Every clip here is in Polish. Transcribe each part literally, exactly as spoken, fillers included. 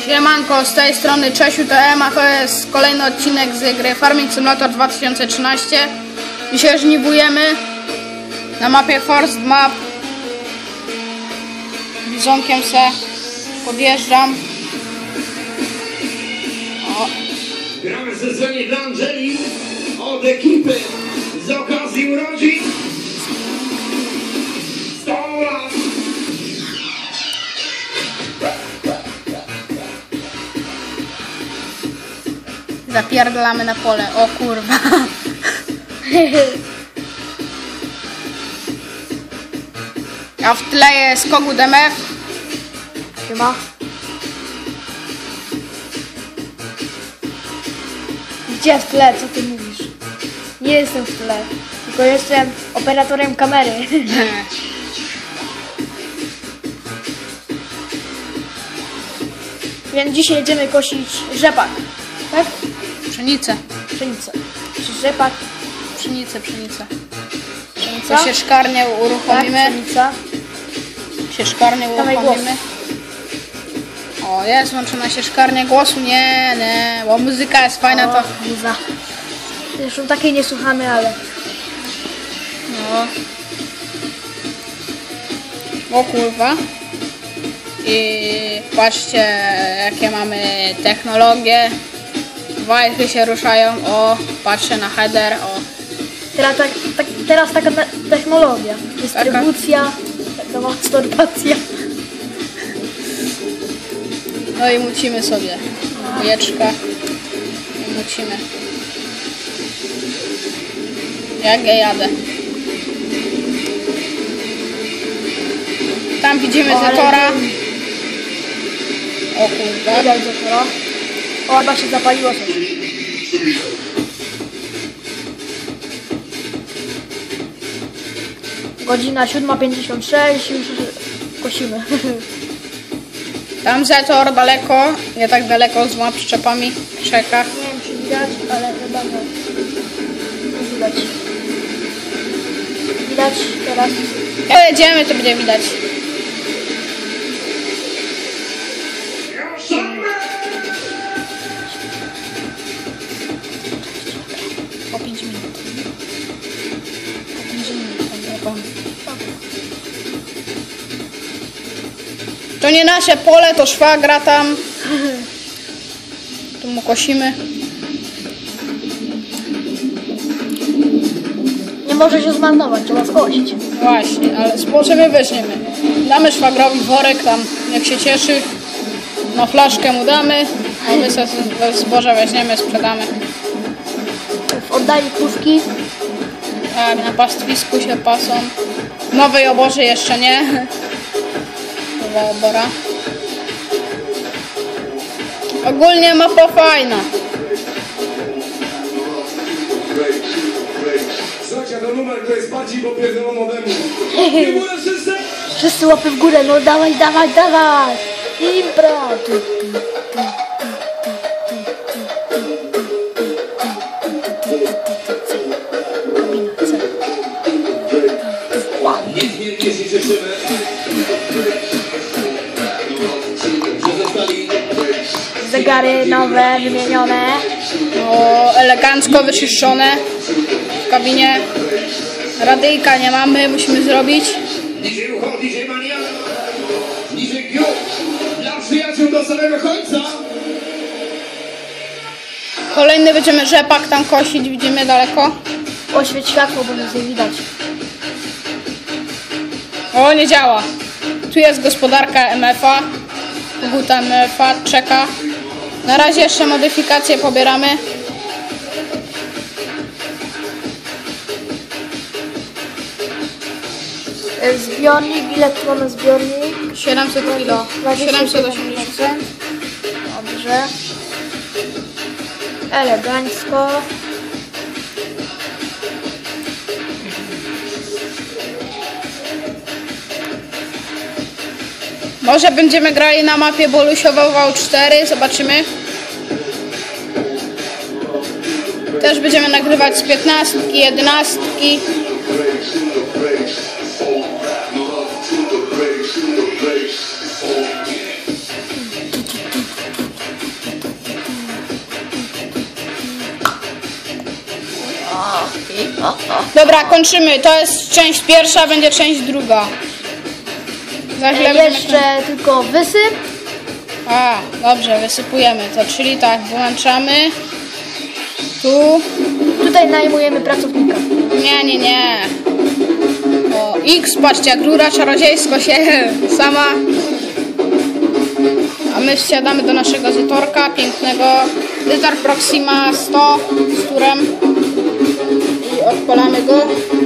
Siemanko, z tej strony Czesiu T M, a to jest kolejny odcinek z gry Farming Simulator dwa tysiące trzynaście. Dzisiaj żniwujemy na mapie Forest Map. Bizonkiem se podjeżdżam. O. Gramy w sezonie dla Angeli od ekipy z okazji urodzin. sto lat. Zapierdalamy na pole, o kurwa. A w tle jest Kogut M F. Chyba. Gdzie w tle? Co ty mówisz? Nie jestem w tle, tylko jestem operatorem kamery. Więc dzisiaj jedziemy kosić rzepak, tak? Pszenicę. Pszenicę. Czy rzepak? Pszenicę, pszenicę. Pszenica? To sieczkarnię uruchomimy. Tak, pszenica. Sieczkarnię Dawaj uruchomimy. O, jest włączona sieczkarnia, głosu nie, nie, bo muzyka jest fajna, to... O, muza. Zresztą takiej nie słuchamy, ale... No. O kurwa. I patrzcie, jakie mamy technologie. Wajchy się ruszają. O, patrzcie na header. O. Teraz, tak, tak, teraz taka te technologia. Dystrybucja, taka masturbacja. No i mucimy sobie. Jeczka. I mucimy. Jak ja jadę. Tam widzimy O, ale- Zetora. O kurwa. Widać Zetora. O, chyba się zapaliło coś. Godzina siódma pięćdziesiąt sześć, już kosimy. Tam Zetor daleko, nie tak daleko, z dwoma przyczepami czeka. Nie wiem czy widać, ale chyba nie. Nie widać. Widać teraz. Jak jedziemy, to będzie widać. Po pięć minut. Po pięć minut. To nie nasze pole, to szwagra tam. Tu mu kosimy. Nie może się zmarnować, trzeba skosić. Właśnie, ale zboże my weźmiemy. Damy szwagrowi worek tam, niech się cieszy. Na flaszkę mu damy, a my sobie zboże weźmiemy, sprzedamy. W oddali krówki. Tak, na pastwisku się pasą. W nowej oborze jeszcze nie. Nowa obora. Ogólnie mapa fajna. Słuchajcie, to numer, to jest bardziej popierdolony ode mnie. Nie górę wszyscy! Wszyscy łapy w górę, no dawaj, dawaj, dawaj! Impro! Tu, tu, tu. Niezmiernie się cieszymy, że zostali Zegary nowe, wymienione. O, elegancko wyczyszczone w kabinie. Radyjka nie mamy, musimy zrobić. Dzisiaj ucho, dzisiaj mania, dzisiaj piu, dla przyjaciół do samego końca. Kolejny będziemy rzepak tam kosić, widzimy daleko. Oświeć światło, bo nic nie widać. O, nie działa. Tu jest gospodarka M F a. Koguta M F a czeka. Na razie jeszcze modyfikacje pobieramy. E, Zbiornik, ile tu mamy zbiornik? siedemset kilo. siedemset osiemdziesiąt. Dobrze. Elegancko. Może będziemy grali na mapie Bolusiowa V cztery, zobaczymy. Też będziemy nagrywać z piętnastki, jedenastki. Dobra, kończymy. To jest część pierwsza, będzie część druga. Za chwilę E, będziemy jeszcze tylko wysyp. A, dobrze, wysypujemy to, czyli tak, wyłączamy. Tu. Tutaj najmujemy pracownika. Nie, nie, nie. O, X, patrzcie, jak rura czarodziejsko się sama. A my wsiadamy do naszego Zytorka, pięknego. Zytor Proxima sto z turem. I odpalamy go.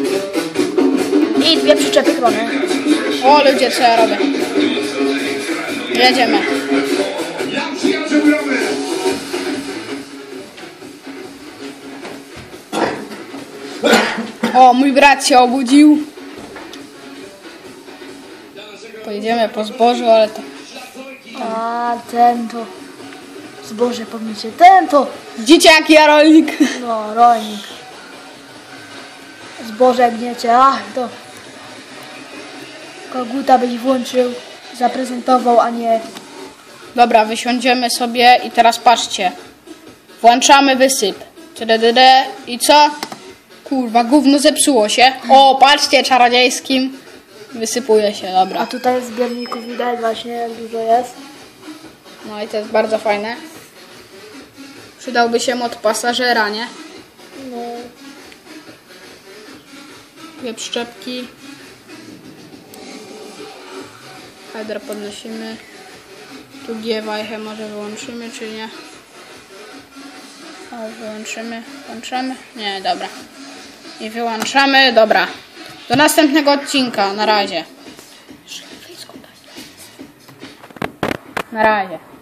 I dwie przyczepy chrony. O, ludzie, co ja robię. Jedziemy. Dla przyjaciół gramy. O, mój brat się obudził. Pojedziemy po zbożu, ale to... A ten to. Zboże pomnicie. Ten to. Dzieciak Jarolnik. No, rolnik. Zboże gniecie. Ach, to. Koguta byś włączył, zaprezentował, a nie. Dobra, wysiądziemy sobie i teraz patrzcie. Włączamy wysyp. Tydydydę. I co? Kurwa, gówno zepsuło się. O, patrzcie, czarodziejskim. Wysypuje się, A dobra. tutaj z zbiorników widać właśnie, jak dużo jest. No i to jest bardzo fajne. Przydałby się mod pasażera, nie? No. Dwie przyczepki. Header podnosimy. Tu G-wajchę może wyłączymy, czy nie? O, wyłączymy. Włączamy? Nie, dobra. I wyłączamy, dobra. Do następnego odcinka, na razie. Na razie.